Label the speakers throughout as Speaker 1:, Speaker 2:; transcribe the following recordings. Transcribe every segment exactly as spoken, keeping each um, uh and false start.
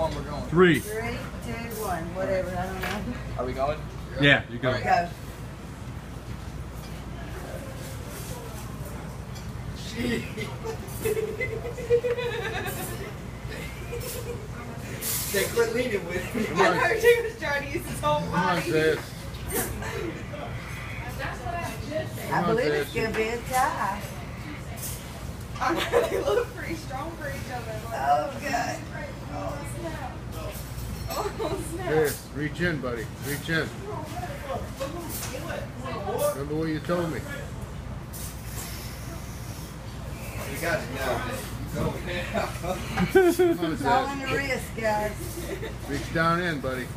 Speaker 1: one, we're going.
Speaker 2: Three.
Speaker 3: Three, two, one, whatever, I don't know.
Speaker 1: Are we going?
Speaker 2: Yeah, you go.
Speaker 3: Go.
Speaker 4: They quit leaning with it.
Speaker 5: I heard he was trying to use his whole body.
Speaker 6: Come on, Sis.
Speaker 3: I believe it's going to be a tie.
Speaker 5: I know they look pretty strong for each other. Like,
Speaker 3: Oh, God.
Speaker 5: oh, snap. Oh, snap.
Speaker 6: Sis, reach in, buddy. Reach in. Remember what you told me.
Speaker 4: You got it now. Go now.
Speaker 6: Come on,
Speaker 3: It's all in
Speaker 6: Sis.
Speaker 3: the wrist, guys.
Speaker 6: Reach down in, buddy.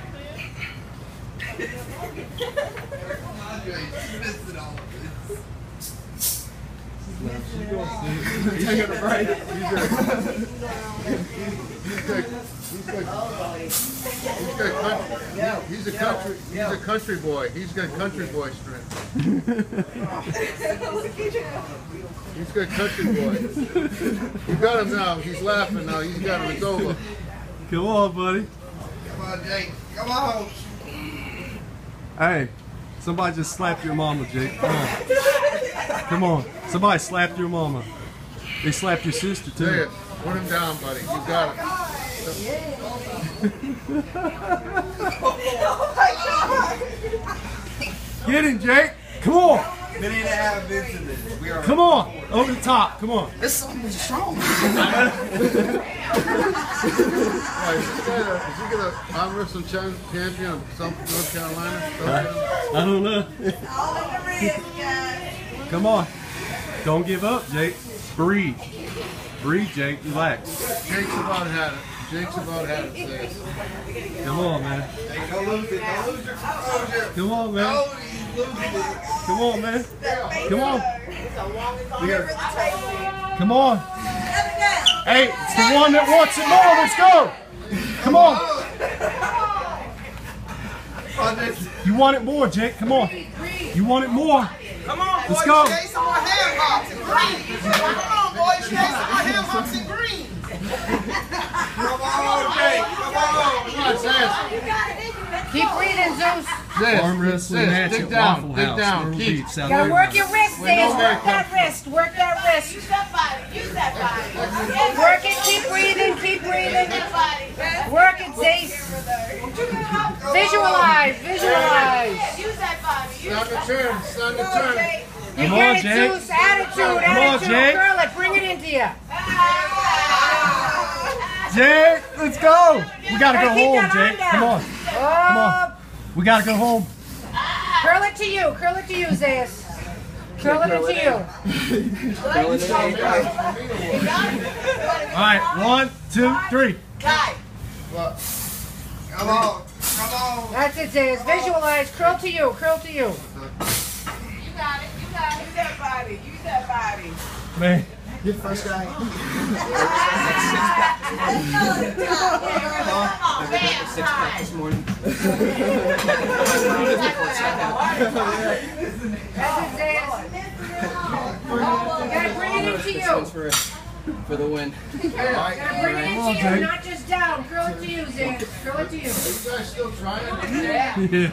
Speaker 4: He's taking a break.
Speaker 6: He's got, he's got, he's got country, he's a country, he's a country boy. He's got country boy strength. He's got country boy. You got him now. He's laughing now. He's got him. It's over.
Speaker 2: Come on, buddy.
Speaker 4: Come on, Jake. Come on.
Speaker 2: Hey, somebody just slapped your mama, Jake. Come on. Come on. Somebody slapped your mama. They slapped your sister, too.
Speaker 6: There. Put him down, buddy. You got it.
Speaker 5: Oh my God.
Speaker 2: Get him, Jake. Come on.
Speaker 4: We need to have Vince in this. We are
Speaker 2: Come on. Over the top. Come on.
Speaker 4: This song is strong.
Speaker 6: Right, is he gonna, is he gonna arm wrestle champion of South North Carolina?
Speaker 2: I don't know.
Speaker 3: All in the wrist, guys.
Speaker 2: Come on. Don't give up, Jake. Breathe. Breathe, Jake. Relax.
Speaker 6: Jake's about had it. Jake's about had it, Sis.
Speaker 2: Come on, man.
Speaker 4: Hey, don't lose it. Don't lose your composure.
Speaker 2: Come on, man.
Speaker 4: Oh, he's losing it.
Speaker 2: Come on, man. Come on.
Speaker 5: We got
Speaker 2: Come on. Hey, it's the one that wants it more. Let's go. Come on.
Speaker 4: Oh, this-
Speaker 2: You want it more, Jake. Come on. You want it more.
Speaker 4: Come on, boys.
Speaker 2: Let's go.
Speaker 4: Chase some more hand boxing. Green. Come on, boys. Chase some more hand boxing. Green. Come on, Jake. Come on.
Speaker 6: Come on, Sis.
Speaker 3: Keep breathing, Zeus.
Speaker 6: Sis,
Speaker 2: Arm wrestling
Speaker 6: Sis,
Speaker 2: match
Speaker 6: dig
Speaker 2: at
Speaker 6: down,
Speaker 2: Waffle
Speaker 6: dig
Speaker 2: House.
Speaker 6: down,
Speaker 2: Myrtle
Speaker 6: keep.
Speaker 2: Beach, South
Speaker 3: Gotta work your
Speaker 2: Carolina.
Speaker 3: wrist, Zeus. Work that wrist. Work that wrist.
Speaker 5: Use that body. Use that body.
Speaker 3: Work it. Keep breathing. Keep breathing.
Speaker 5: That body.
Speaker 3: Work it, Zeus. Visualize. Visualize.
Speaker 5: Use that body. Use
Speaker 6: Start the turn, start the turn.
Speaker 3: You
Speaker 2: Come
Speaker 3: get
Speaker 2: on,
Speaker 3: it,
Speaker 2: Jake.
Speaker 3: Zeus. Attitude.
Speaker 2: Come on,
Speaker 3: Attitude.
Speaker 2: Jake.
Speaker 3: Curl it. Bring it into you.
Speaker 2: Jake, let's go. We gotta go
Speaker 3: Keep
Speaker 2: home,
Speaker 3: that arm
Speaker 2: Jake.
Speaker 3: down.
Speaker 2: Come on. Come on. We gotta go home.
Speaker 3: Curl it to you. Curl it to you, Zeus. Curl it into you.
Speaker 2: All right, one, two, three.
Speaker 5: Guy.
Speaker 4: Come on. Come on.
Speaker 3: That's it, Zeus. Visualize. Curl to you. Curl to you.
Speaker 5: You got it. You got it. Use that body. Use that body.
Speaker 2: Man,
Speaker 4: You're the first guy.
Speaker 5: Come on, man.
Speaker 1: Six pack this morning.
Speaker 3: That's it, Zeus. You gotta bring it into you.
Speaker 1: For, for the win.
Speaker 3: You gotta bring it
Speaker 2: Come on,
Speaker 3: into you,
Speaker 2: Jake.
Speaker 3: not just down. Curl it to you, Zeus. Curl it to you.
Speaker 6: You guys still trying?
Speaker 3: Yeah.
Speaker 2: yeah.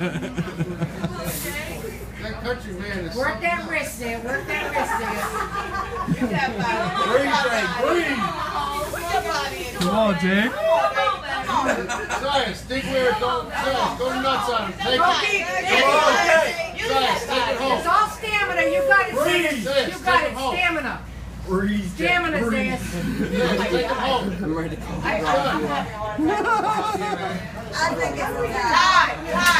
Speaker 6: That country man is
Speaker 3: Work that wrist there. Work that wrist there.
Speaker 5: Use that body.
Speaker 4: Breathe, Jake. Breathe.
Speaker 5: Put your body in.
Speaker 2: Come on, Jake.
Speaker 5: Come on, baby. Come on.
Speaker 6: Science, think where it goes. Science, go nuts on him. Take it.
Speaker 5: Come on,
Speaker 6: Science, take it
Speaker 3: It's
Speaker 6: home.
Speaker 3: all stamina. You got it, Zeus.
Speaker 6: Breathe.
Speaker 3: You got
Speaker 6: Take
Speaker 3: it.
Speaker 6: it home.
Speaker 3: Stamina.
Speaker 4: Breathe.
Speaker 3: Stamina, Zeus.
Speaker 6: Science, take it home.
Speaker 1: I'm ready to call.
Speaker 3: I, I'm having a hard time.
Speaker 5: Time. Time.